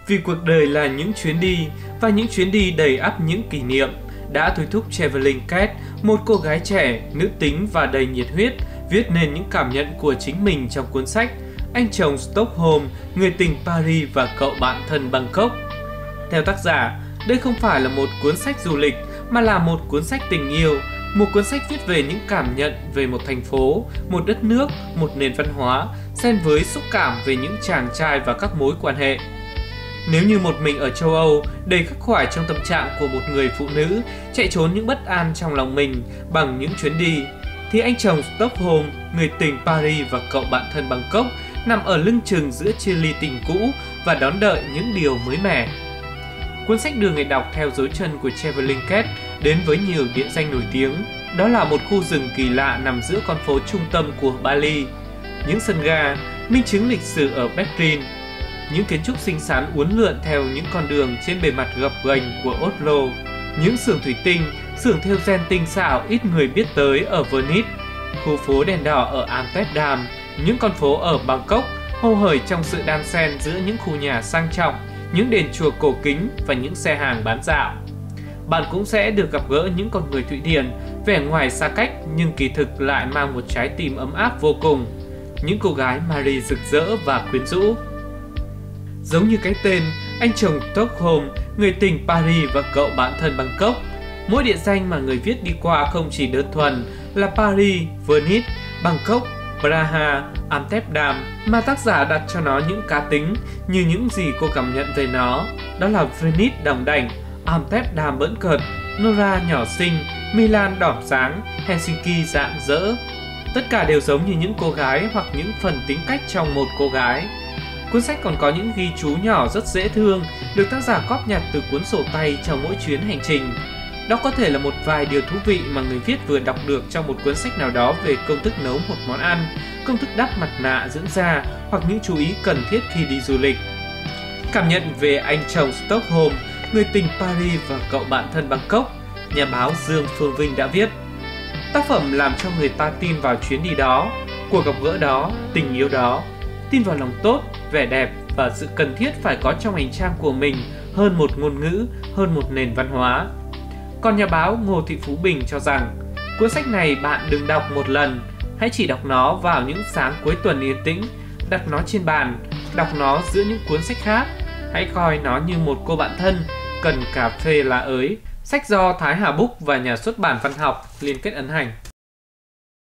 Vì cuộc đời là những chuyến đi, và những chuyến đi đầy ắp những kỷ niệm đã thôi thúc Traveling Cat, một cô gái trẻ, nữ tính và đầy nhiệt huyết, viết nên những cảm nhận của chính mình trong cuốn sách Anh chồng Stockholm, người tình Paris và cậu bạn thân Bangkok. Theo tác giả, đây không phải là một cuốn sách du lịch mà là một cuốn sách tình yêu, một cuốn sách viết về những cảm nhận về một thành phố, một đất nước, một nền văn hóa, xen với xúc cảm về những chàng trai và các mối quan hệ. Nếu như một mình ở châu Âu, đầy khắc khoải trong tâm trạng của một người phụ nữ chạy trốn những bất an trong lòng mình bằng những chuyến đi, thì anh chồng Stockholm, người tình Paris và cậu bạn thân Bangkok nằm ở lưng chừng giữa chia ly tình cũ và đón đợi những điều mới mẻ. Cuốn sách đưa người đọc theo dấu chân của Traveling Cat đến với nhiều địa danh nổi tiếng. Đó là một khu rừng kỳ lạ nằm giữa con phố trung tâm của Bali, những sân ga, minh chứng lịch sử ở Berlin, những kiến trúc xinh xắn uốn lượn theo những con đường trên bề mặt gập ghềnh của Oslo, những xưởng thủy tinh, xưởng thêu ren tinh xảo ít người biết tới ở Venice, khu phố đèn đỏ ở Amsterdam, những con phố ở Bangkok hồ hởi trong sự đan xen giữa những khu nhà sang trọng, những đền chùa cổ kính và những xe hàng bán dạo. Bạn cũng sẽ được gặp gỡ những con người Thụy Điển, vẻ ngoài xa cách nhưng kỳ thực lại mang một trái tim ấm áp vô cùng. Những cô gái Marie rực rỡ và quyến rũ. Giống như cái tên, anh chồng Stockholm, người tình Paris và cậu bạn thân Bangkok, mỗi địa danh mà người viết đi qua không chỉ đơn thuần là Paris, Venice, Bangkok, Praha, Amsterdam, mà tác giả đặt cho nó những cá tính như những gì cô cảm nhận về nó. Đó là Venice đòng đảnh, Amsterdam bỡn cợt, Nora nhỏ xinh, Milan đỏm sáng, Helsinki rạng rỡ. Tất cả đều giống như những cô gái hoặc những phần tính cách trong một cô gái. Cuốn sách còn có những ghi chú nhỏ rất dễ thương, được tác giả cóp nhặt từ cuốn sổ tay trong mỗi chuyến hành trình. Đó có thể là một vài điều thú vị mà người viết vừa đọc được trong một cuốn sách nào đó về công thức nấu một món ăn, công thức đắp mặt nạ dưỡng da hoặc những chú ý cần thiết khi đi du lịch. Cảm nhận về anh chồng Stockholm, người tình Paris và cậu bạn thân Bangkok, nhà báo Dương Phương Vinh đã viết. Tác phẩm làm cho người ta tin vào chuyến đi đó, cuộc gặp gỡ đó, tình yêu đó, tin vào lòng tốt, vẻ đẹp và sự cần thiết phải có trong hành trang của mình hơn một ngôn ngữ, hơn một nền văn hóa. Còn nhà báo Ngô Thị Phú Bình cho rằng, cuốn sách này bạn đừng đọc một lần, hãy chỉ đọc nó vào những sáng cuối tuần yên tĩnh, đặt nó trên bàn, đọc nó giữa những cuốn sách khác. Hãy coi nó như một cô bạn thân, cần cà phê lá ới. Sách do Thái Hà Book và nhà xuất bản Văn học liên kết ấn hành.